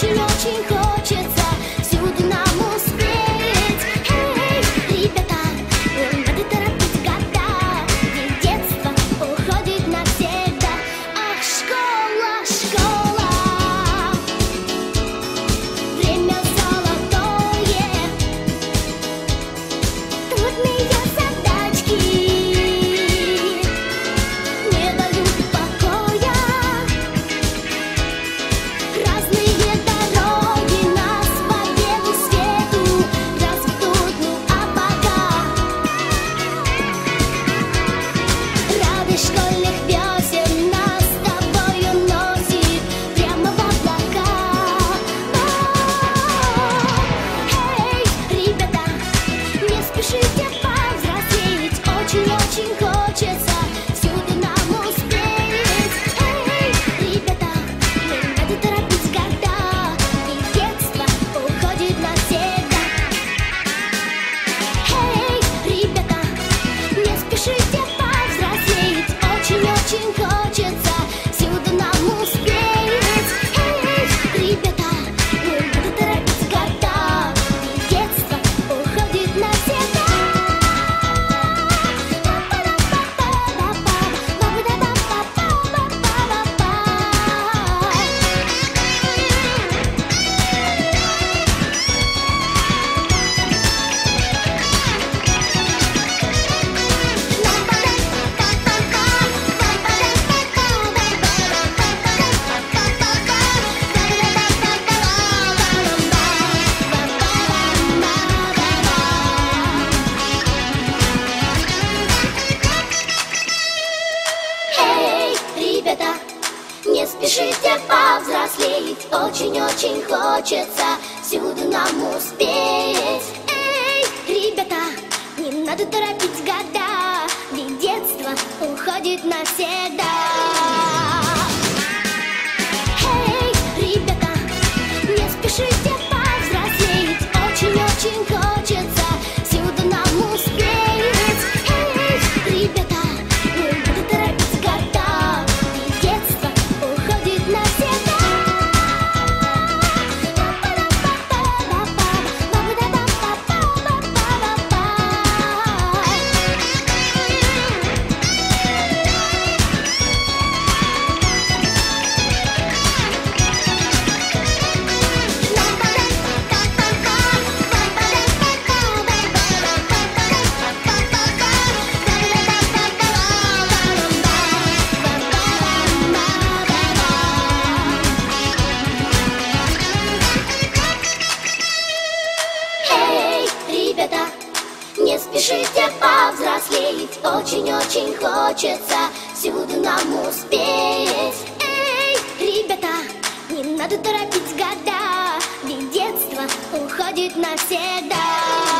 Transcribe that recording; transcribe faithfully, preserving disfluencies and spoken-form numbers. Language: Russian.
очень-очень хочется всюду нам успеть. Эй, ребята, надо торопить года, ведь детство уходит навсегда. Ах, школа, школа, время золотое, трудные задачки не дают покоя. Разные дороги нас по белу свету разведут, ну а пока радость школьных весен нас с тобою носит прямо в облака. Эй, ребята, не спешите повзрослеть, очень-очень хочется всюду нам успеть. Эй, ребята, не надо торопить года, ведь детство уходит навсегда. Эй, ребята, не спешите повзрослеть, очень-очень хочется всюду нам успеть. Эй, ребята, не надо торопить года, ведь детство уходит навсегда. Эй, ребята, не спешите повзрослеть, очень-очень хочется всюду нам успеть. Эй, ребята, не надо торопить года, ведь детство уходит навсегда. Эй, ребята, не спешите повзрослеть, очень-очень хочется всюду нам успеть. Эй, ребята, не надо торопить года, ведь детство уходит навсегда. Эй, ребята, не спешите повзрослеть, очень-очень хочется всюду нам успеть. Эй, ребята, не надо торопить года, ведь детство уходит навсегда.